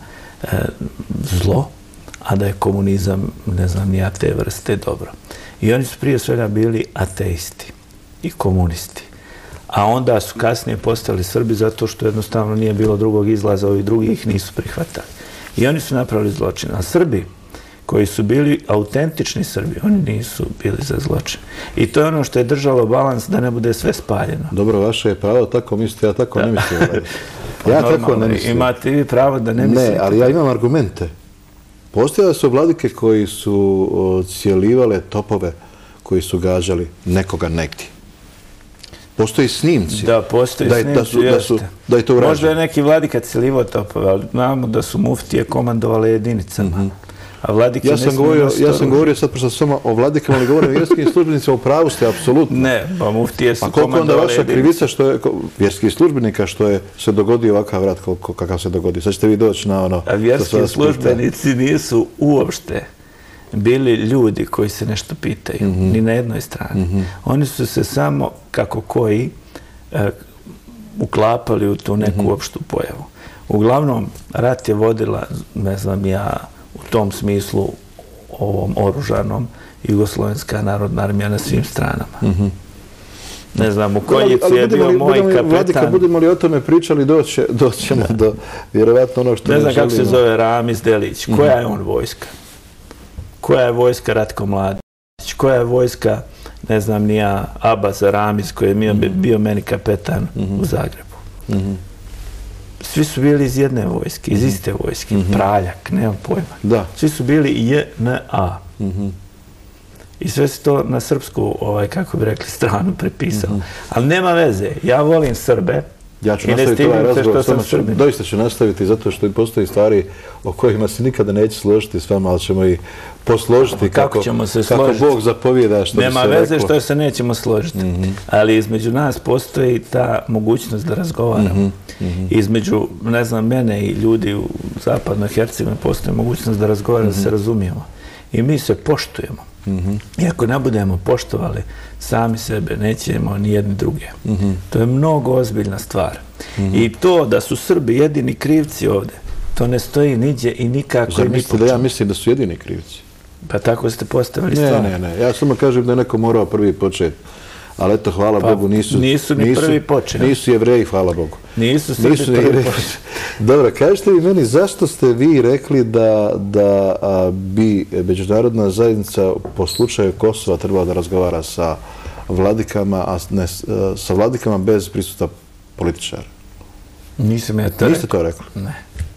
zlo, a da je komunizam, ne znam ja, te vrste dobro. I oni su prije svega bili ateisti i komunisti. A onda su kasnije postali Srbi zato što jednostavno nije bilo drugog izlaza, ovi drugi ih nisu prihvatali. I oni su napravili zločin. A Srbi koji su bili autentični Srbi, oni nisu bili za zločin. I to je ono što je držalo balans da ne bude sve spaljeno. Dobro, vaše je pravo, tako mislite, ja tako ne mislim. Ja tako ne mislim. Imate vi pravo da ne mislite. Ne, ali ja imam argumente. Postojale su vladike koji su cijelivale topove koji su gađali nekoga negdje. Postoji snimci. Da, postoji snimci, jeste. Da je to urađeno. Možda je neki vladika cijelivao topove, ali znamo da su muftije komandovale jedinicama. A vladike ja sam govorio sad prošla s vama o vladikama, ali govorim o vjerskim službenicima, u pravu ste, apsolutno. Ne, pa muftije su komandovale komandovale jedinicama. A koliko onda vaša krivica što je vjerskih službenika što je se dogodio ovakav rat kakav se dogodio? Sad ćete vi doći na ono... A vjerski službenici nisu uopšte bili ljudi koji se nešto pitaju, ni na jednoj strani. Oni su se samo, kako koji, uklapali u tu neku opštu pojavu. Uglavnom, rat je vodila, ne znam ja, u tom smislu, ovom oružanom, Jugoslovenska narodna armija na svim stranama. Ne znam, u Koljici je bio moj kapetan. Budemo li o tome pričali, doćemo do vjerovatno ono što ne želimo. Ne znam kako se zove Ramiz Delić. Koja je on vojska? Koja je vojska Ratko Mladić? Koja je vojska, ne znam, nija Abbas Ramiz koji je bio meni kapetan u Zagrebu? Svi su bili iz jedne vojske, iz iste vojske. Praljak, nemam pojma. Svi su bili JNA. I sve se to na srpsku, kako bi rekli, stranu prepisao. Ali nema veze. Ja volim Srbe. Ja ću nastaviti ovaj razgovor, doista ću nastaviti zato što postoji stvari o kojima se nikada neće složiti s vama, ali ćemo i posložiti kako Bog zapovijeda što bi se reklo. Nema veze što se nećemo složiti, ali između nas postoji ta mogućnost da razgovaramo. Između, ne znam, mene i ljudi u zapadnoj Hercegovini postoji mogućnost da razgovaramo, da se razumijemo. I mi se poštujemo. I ako ne budemo poštovali sami sebe, nećemo ni jedni druge. To je mnogo ozbiljna stvar. I to da su Srbi jedini krivci ovde, to ne stoji niđe i nikako. Zar mislite da ja mislim da su jedini krivci? Pa tako ste postavili stvar. Ne. Ja samo kažem da je neko morao prvi početi. Ali eto, hvala Bogu, nisu ni prvi počeli. Nisu Jevreji, hvala Bogu. Nisu Srbi prvi počeli. Dobro, kažete mi meni zašto ste vi rekli da bi međunarodna zajednica po slučaju Kosova trebala da razgovara sa vladikama, a ne sa vladikama bez prisustva političara? Nisam ja to rekao. Niste to rekli? Ne.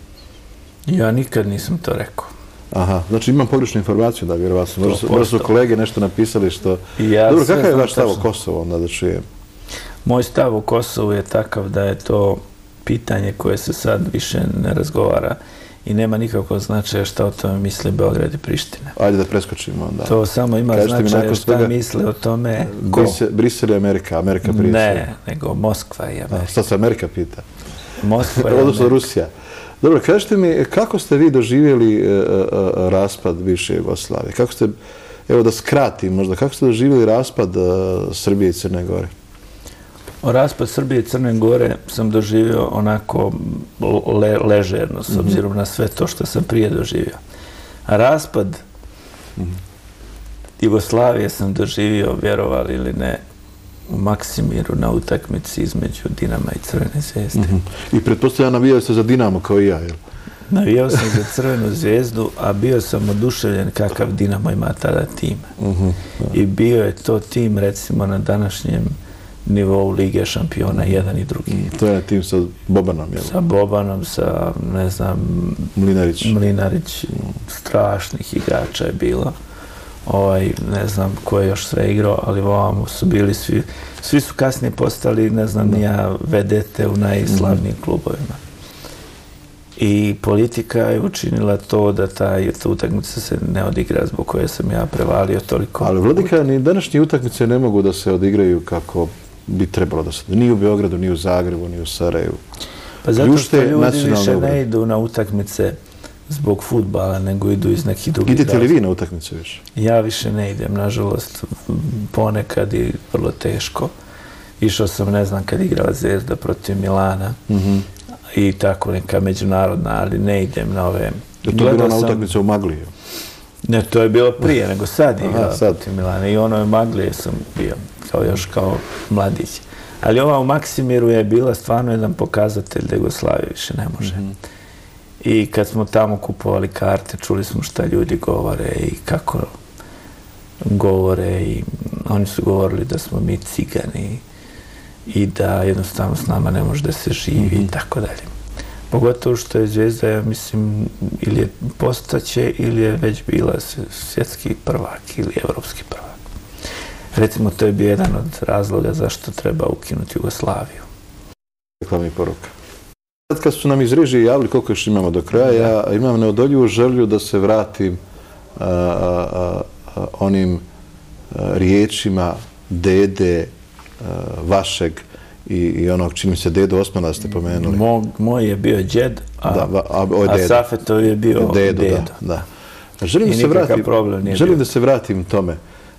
Ja nikad nisam to rekao. Aha, znači imam pogrešnu informaciju da vjerovatno. Možda su kolege nešto napisali što... Dobro, kakav je vaš stav o Kosovu onda da čujem? Moj stav o Kosovu je takav da je to pitanje koje se sad više ne razgovara i nema nikakvog značaja šta o tome misli Beograd i Priština. Ajde da preskočimo onda. To samo ima značaja šta misle o tome ko. Brisel i Amerika prije. Ne, nego Moskva i Amerika. Šta se Amerika pita? Moskva i Amerika. Odnosno Rusija. Dobro, kažete mi, kako ste vi doživjeli raspad bivše Jugoslavije? Kako ste, evo da skratim možda, kako ste doživjeli raspad Srbije i Crne Gore? Raspad Srbije i Crne Gore sam doživio onako ležerno, s obzirom na sve to što sam prije doživio. A raspad Jugoslavije sam doživio, vjerovali ili ne, u Maksimiru na utakmici između Dinama i Crvene Zvezde. I pretpostavljam navijao ste za Dinamo kao i ja, jel? Navijao sam za Crvenu Zvezdu, a bio sam oduševljen kakav Dinamo ima tada tim. I bio je to tim, recimo, na današnjem nivou Lige šampiona, jedan i drugi. To je tim sa Bobanom, jel? Sa Bobanom, sa, ne znam... Mlinarić. Strašnih igrača je bilo. Ne znam ko je još sve igrao, ali ovamo su bili svi su kasnije postali, ne znam, nija vedete u najslavnijim klubovima. I politika je učinila to da ta utakmica se ne odigra zbog koje sam ja prevalio toliko. Ali Vladika, ni današnje utakmice ne mogu da se odigraju kako bi trebalo da se. Ni u Beogradu, ni u Zagrebu, ni u Sarajevu. Pa zato što ljudi više ne idu na utakmice zbog fudbala, nego idu iz nekih drugih razloga. Idete li vi na utakmice više? Ja više ne idem, nažalost, ponekad i vrlo teško. Išao sam, ne znam, kad igrala Zvezda protiv Milana i tako neka međunarodna, ali ne idem na ove... Je to bilo na utakmice u Magliju? Ne, to je bilo prije, nego sad igrala protiv Milana i ono je Maglije sam bio, još kao mladić. Ali ova u Maksimiru je bila stvarno jedan pokazatelj da Jugoslavije više ne može. I kad smo tamo kupovali karte, čuli smo šta ljudi govore i kako govore i oni su govorili da smo mi cigani i da jednostavno s nama ne može da se živi i tako dalje. Pogotovo što je Zvezda, ja mislim, ili je postaće ili je već bila svjetski prvak ili evropski prvak. Recimo, to je bio jedan od razloga zašto treba ukinuti Jugoslaviju. Reklamnih poruka. Sad kad su nam iz režije javili koliko još imamo do kraja, ja imam neodoljivu želju da se vratim onim riječima dede vašeg i onog, čini mi se, dedo Osmana ste pomenuli. Moj je bio džed, a Safetov je bio dedo. Da. Želim da se vratim tome.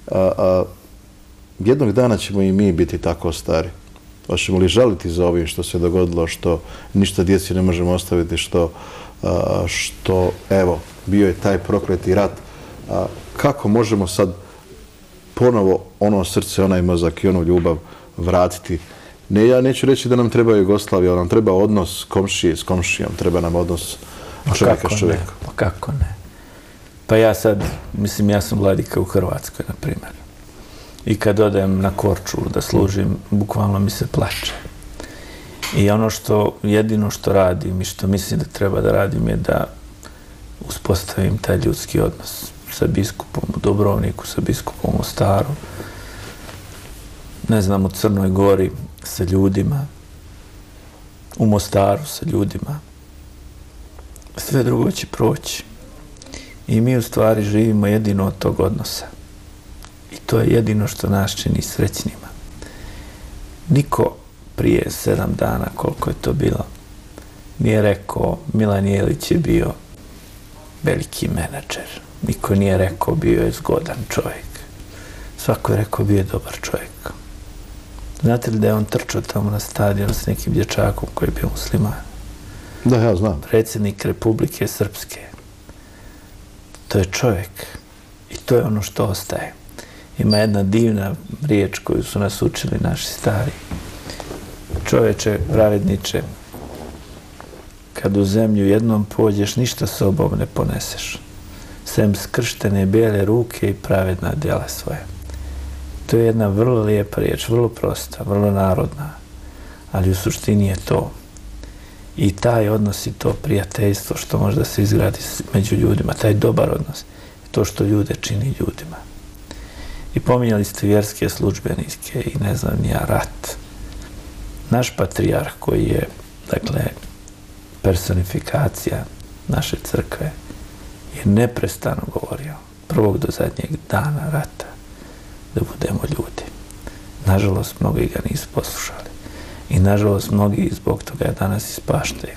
Jednog dana ćemo i mi biti tako stari. Hoćemo li žaliti za ovim što se dogodilo, što ništa djeci ne možemo ostaviti, što evo, bio je taj prokleti rat. Kako možemo sad ponovo ono srce, onaj mozak i onu ljubav vratiti? Ne, ja neću reći da nam treba Jugoslavija, nam treba odnos komšije s komšijom, treba nam odnos čovjeka s čovjekom. Pa kako ne? Pa ja sad, mislim, ja sam vladika u Hrvatskoj, na primjer. I kad odem na Korčulu da služim, bukvalno mi se plače. I ono jedino što radim i što mislim da treba da radim je da uspostavim taj ljudski odnos sa biskupom u Dubrovniku, sa biskupom u Mostaru, ne znam, u Crnoj Gori sa ljudima, u Mostaru sa ljudima. Sve drugo će proći. I mi u stvari živimo jedino od tog odnosa. I to je jedino što nas čini srećnima. Niko prije 7 dana, koliko je to bilo, nije rekao Milan Jelić je bio veliki menadžer. Niko nije rekao bio je zgodan čovjek. Svako je rekao bio je dobar čovjek. Znate li da je on trčao tamo na stadion s nekim dječakom koji je bio musliman? Da, ja znam. Predsjednik Republike Srpske. To je čovjek. I to je ono što ostaje. Ima jedna divna riječ koju su nas učili naši stari. Čovječe, pravedniče, kad u zemlju jednom pođeš, ništa sobom ne poneseš. Sem skrštene bijele ruke i pravedna djela svoje. To je jedna vrlo lijepa riječ, vrlo prosta, vrlo narodna, ali u suštini je to. I taj odnos i to prijateljstvo što može da se izgradi među ljudima, taj dobar odnos, je to što ljude čini ljudima. I pominjali ste vjerske službenike i ne znam ni ja, rat. Naš patrijarh koji je, dakle, personifikacija naše crkve, je neprestano govorio, prvog do zadnjeg dana rata, da budemo ljudi. Nažalost, mnogi ga nisu poslušali. I nažalost, mnogi zbog toga danas ispaštaju.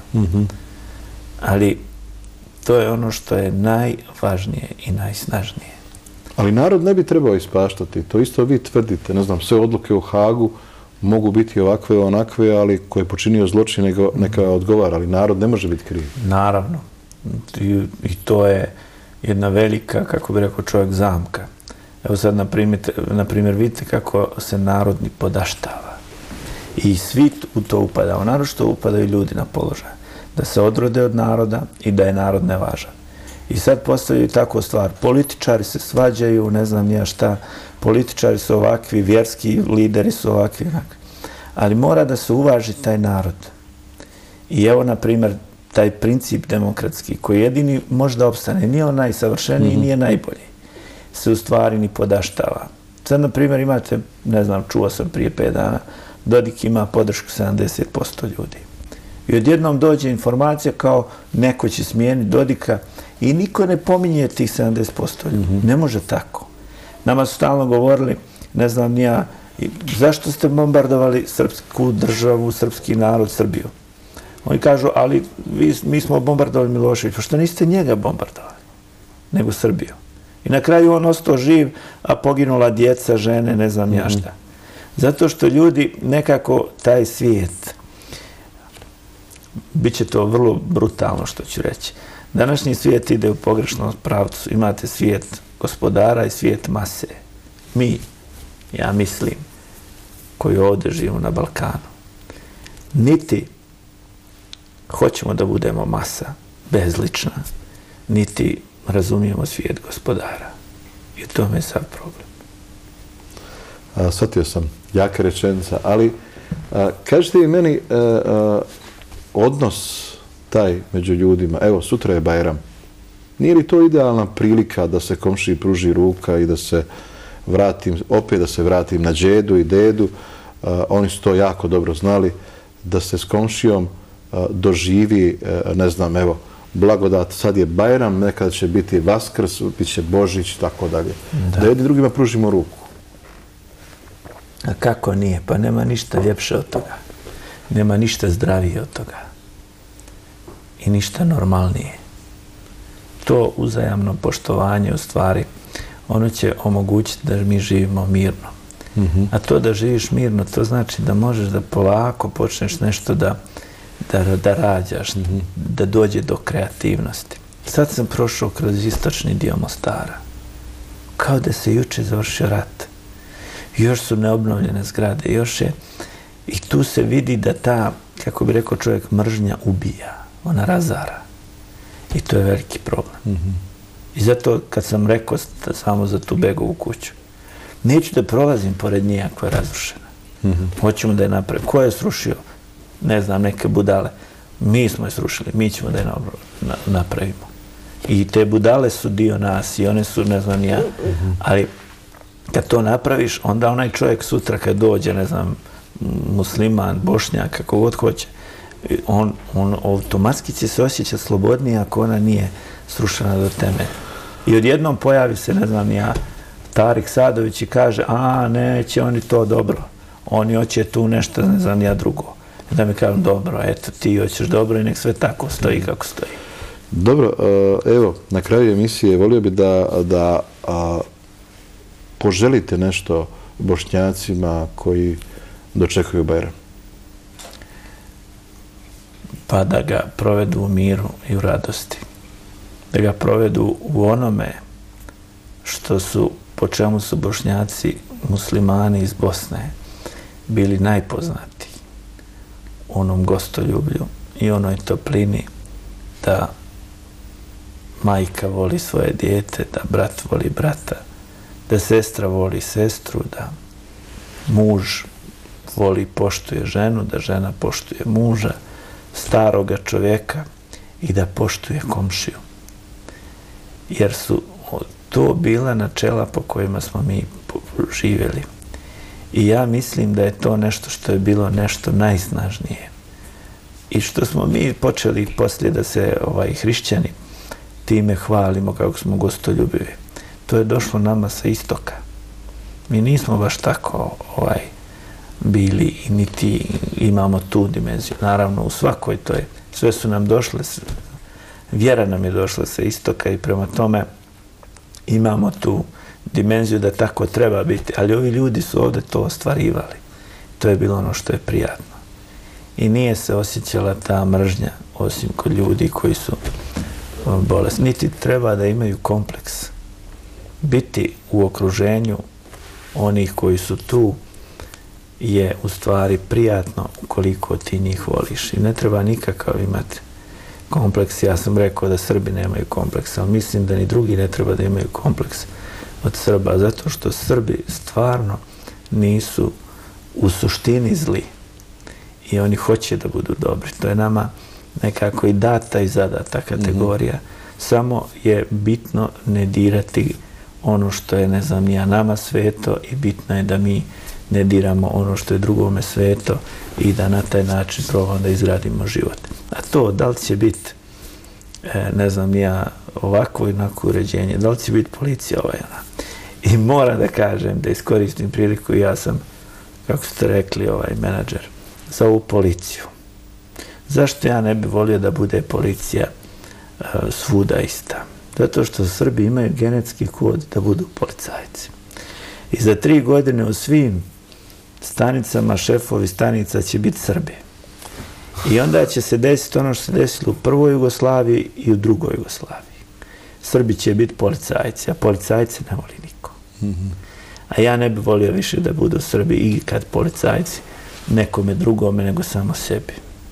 Ali to je ono što je najvažnije i najsnažnije. Ali narod ne bi trebao ispaštati. To isto vi tvrdite. Ne znam, sve odluke u Hagu mogu biti ovakve, onakve, ali ko je počinio zločin neka odgovara. Ali narod ne može biti kriv. Naravno. I to je jedna velika, kako bi rekao čovjek, zamka. Evo sad, na primjer, vidite kako se narod podaštava. I svi u to upadaju. Naravno što upadaju ljudi na položaj. Da se odrode od naroda i da je narod nevažan. I sad postavljaju takvu stvar. Političari se svađaju, ne znam nija šta. Političari su ovakvi, vjerski lideri su ovakvi. Ali mora da se uvaži taj narod. I evo, na primjer, taj princip demokratski, koji jedini možda opstane, nije on najsavršeniji, nije najbolji, se u stvari ni podaštava. Sad, na primjer, imate, ne znam, čuo sam prije 5 dana, Dodik ima podršku 70% ljudi. I odjednom dođe informacija kao neko će smijeniti Dodika i niko ne pominje tih 70% ljudi. Ne može tako. Nama su stalno govorili, ne znam ni ja, zašto ste bombardovali srpsku državu, srpski narod, Srbiju? Oni kažu, ali mi smo bombardovali Miloševića. Što niste njega bombardovali, nego Srbiju? I na kraju on ostao živ, a poginula djeca, žene, ne znam ja šta. Zato što ljudi nekako taj svijet, bit će to vrlo brutalno što ću reći, današnji svijet ide u pogrešnom pravcu. Imate svijet gospodara i svijet mase. Mi, ja mislim, koji ovdje živimo na Balkanu, niti hoćemo da budemo masa, bezlična, niti razumijemo svijet gospodara. I u tome je sad problem. Shvatio sam, jaka rečenica, ali kažete vi meni odnos taj među ljudima, evo sutra je Bajram, nije li to idealna prilika da se komšiji pruži ruka i da se vratim na džedu i dedu, oni su to jako dobro znali, da se s komšijom doživi, ne znam, evo, blagodat, sad je Bajram, nekada će biti Vaskrs, bit će Božić, tako dalje. Da jedni drugima pružimo ruku. A kako nije? Pa nema ništa ljepše od toga. Nema ništa zdravije od toga. I ništa normalnije. To uzajamno poštovanje, u stvari, ono će omogućiti da mi živimo mirno. A to da živiš mirno, to znači da možeš da polako počneš nešto da rađaš, da dođe do kreativnosti. Sad sam prošao kroz istočni dio Mostara. Kao da se juče završio rat. Još su neobnovljene zgrade, još je... I tu se vidi da ta, kako bi rekao čovjek, mržnja ubija. Ona razara. I to je veliki problem. I zato kad sam rekao samo za tu Begovu kuću, neću da prolazim pored nje ako je razrušena. Hoćemo da je napravimo. Ko je srušio? Ne znam, neke budale. Mi smo je srušili, mi ćemo da je napravimo. I te budale su dio nas i one su, ne znam, ja. Ali kad to napraviš, onda onaj čovjek sutra kad dođe, ne znam, musliman, bošnjak, kako god hoće, on automatski će se osjećati slobodnije ako ona nije srušena do temelja. I odjednom pojavi se, ne znam, ja, Tarik Sadović i kaže, neće oni to dobro. Oni hoće tu nešto, ne znam, ja drugo. I da mi kažem, dobro, eto, ti hoćeš dobro i nek sve tako stoji kako stoji. Dobro, evo, na kraju emisije volio bi da poželite nešto Bošnjacima koji dočekuju Bajram. Pa da ga provedu u miru i u radosti. Da ga provedu u onome po čemu su Bošnjaci, muslimani iz Bosne bili najpoznatiji. Onom gostoljublju i onoj toplini da majka voli svoje dijete, da brat voli brata, da sestra voli sestru, da muž voli i poštuje ženu, da žena poštuje muža, staroga čovjeka i da poštuje komšiju. Jer su to bila načela po kojima smo mi živjeli. I ja mislim da je to nešto što je bilo nešto najsnažnije. I što smo mi počeli poslije da se hrišćani time hvalimo kako smo gostoljubivi. To je došlo nama sa istoka. Mi nismo baš tako bili i niti imamo tu dimenziju. Naravno, u svakoj to je. Sve su nam došle, vjera nam je došla sa istoka i prema tome imamo tu dimenziju da tako treba biti. Ali ovi ljudi su ovdje to ostvarivali. To je bilo ono što je prijatno. I nije se osjećala ta mržnja, osim kod ljudi koji su bolesni. Niti treba da imaju kompleks. Biti u okruženju onih koji su tu je u stvari prijatno ukoliko ti njih voliš. I ne treba nikakav imati kompleks. Ja sam rekao da Srbi nemaju kompleks, ali mislim da ni drugi ne treba da imaju kompleks od Srba, zato što Srbi stvarno nisu u suštini zli i oni hoće da budu dobri. To je nama nekako i data i zadata kategorija. Samo je bitno ne dirati ono što je, ne znam, nama sveto i bitno je da mi ne diramo ono što je drugome sveto i da na taj način probamo da izgradimo život. A to, da li će biti, ne znam, ovako i onako uređenje, da li će biti policija ona. I moram da kažem, da iskoristim priliku, ja sam, kako ste rekli, menadžer za ovu policiju. Zašto ja ne bi volio da bude policija svuda ista? Zato što Srbi imaju genetski kod da budu policajci. I za 3 godine u svim stanicama, šefovi stanica će biti Srbi. I onda će se desiti ono što se desilo u prvoj Jugoslaviji i u drugoj Jugoslaviji. Srbi će biti policajci, a policajci ne voli niko. A ja ne bi volio više da budu Srbi i kad policajci nekome drugome nego samo sebi.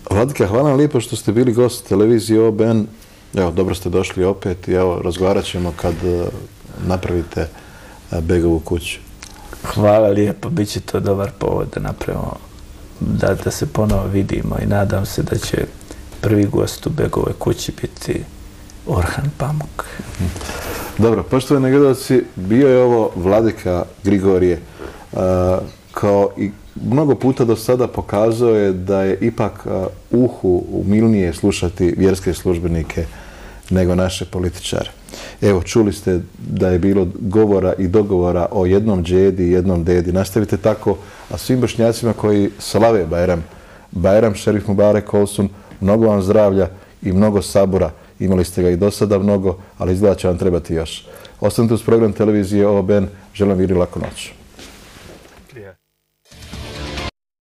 Vladika, hvala vam lijepo što ste bili gost televizije OBN. Evo, dobro ste došli opet i evo, razgovarat ćemo kad napravite Begovu kuću. Hvala lijepo, bit će to dobar povod da napravimo, da se ponovo vidimo i nadam se da će prvi gost u Begovoj kući biti Orhan Pamuk. Dobro, poštovani gledalci, bio je ovo Vladika Grigorije. Kao i mnogo puta do sada pokazao je da je ipak uhu umilnije slušati vjerske službenike nego naše političare. Evo, čuli ste da je bilo govora i dogovora o jednom džedi i jednom dedi. Nastavite tako, a svim Bošnjacima koji slave Bajram Šerif Mubarek Olsun, mnogo vam zdravlja i mnogo sabora. Imali ste ga i do sada mnogo, ali izgleda će vam trebati još. Ostanite uz program televizije OBN. Želim vam laku noć.